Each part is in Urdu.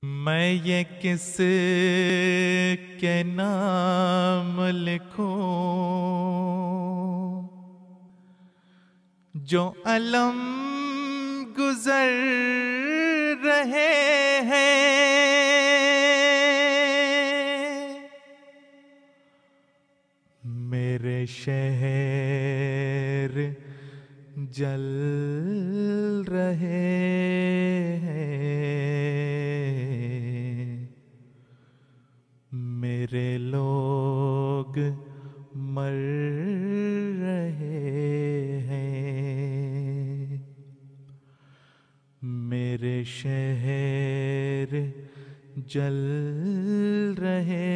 میں یہ کس کے نام لکھوں جو علم گزر رہے ہیں، میرے شہر جل رہے ہیں، میرے لوگ مر رہے ہیں، میرے شہر جل رہے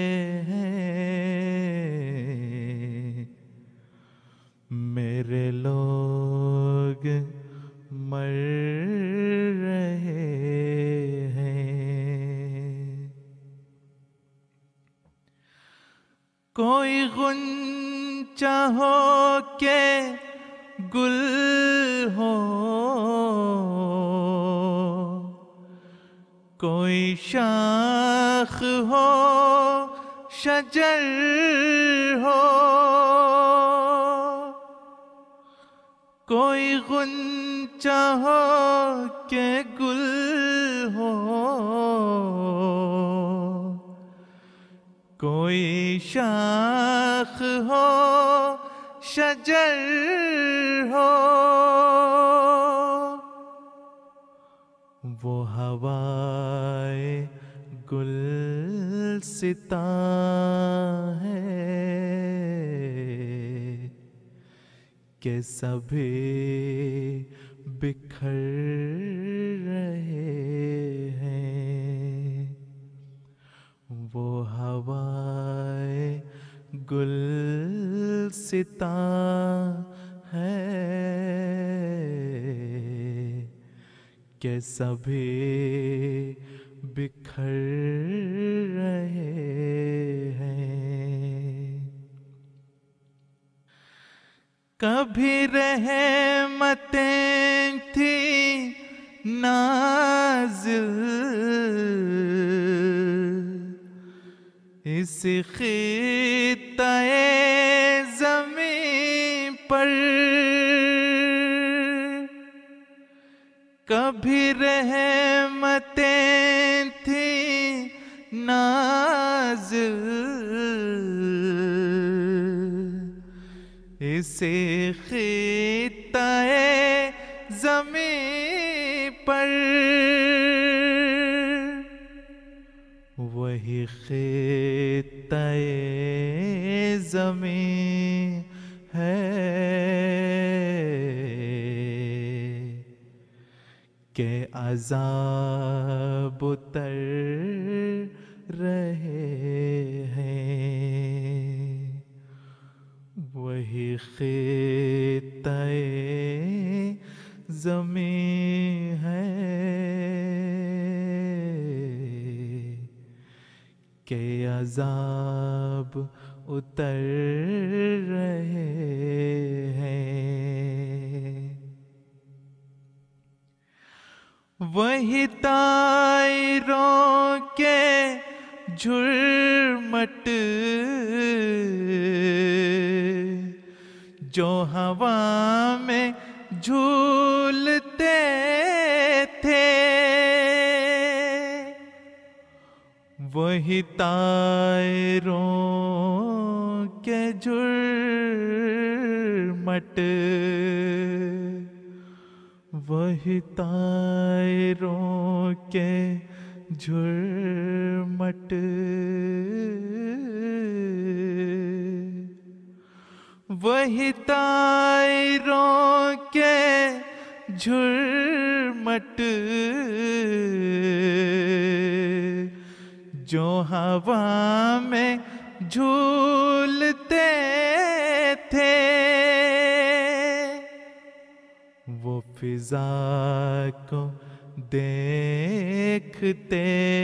ہیں، میرے لوگ مر رہے ہیں۔ کوئی غنچہ ہو کہ گل ہو، کوئی شاخ ہو شجر ہو، کوئی غنچہ ہو کہ گل ہو، کوئی شاخ ہو شجر ہو، وہ ہوائے گلستاں ہے کہ سبھی بکھر رہے ہیں، وہ ہوائے گلستاں ہے کہ سبھی بکھر رہے ہیں۔ کبھی رحمتیں تھیں نازل اس خطۂ زمین پر، کبھی رحمتیں تھیں نازل اس خطۂ زمین پر، وہی خطۂ زمین ہے کہ عذاب اتر رہے ہیں، وہی خطۂ زمین ہے کہ عذاب اتر رہے ہیں۔ وہی طائروں کے جھرمٹ جو ہوا میں جھولتے تھے، وہی طائروں کے جھرمٹ، وہی طائروں کے جھرمٹ، وہی طائروں کے جھرمٹ جو ہوا میں جھولتے تھے، وہ فضا کو دیکھتے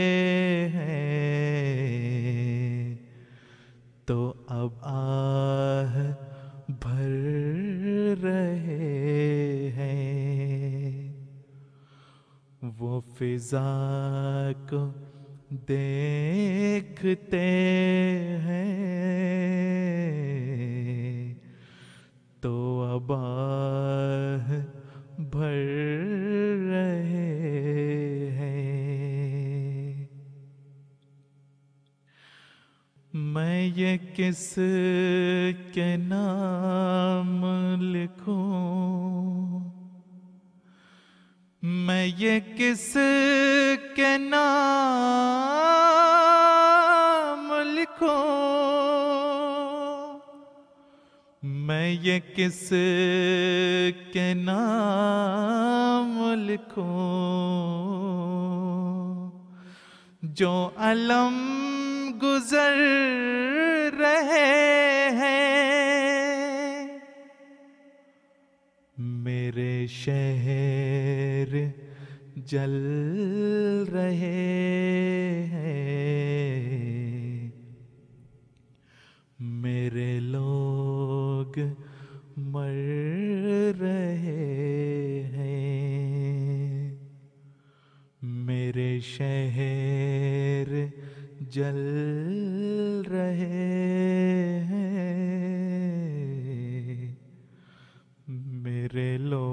ہیں تو اب آہ بھر رہے ہیں، وہ فضا کو دیکھتے ہیں تو اب آہ بھر رہے ہیں۔ میں یہ کس کے نام لکھوں، میں یہ کس کے نام لکھوں، میں یہ کس کے نام لکھوں، جو علم گزر رہے ہیں، میرے شہر جل رہے ہیں، میرے لوگ مر رہے ہیں، میرے شہر جل رہے ہیں، میرے لوگ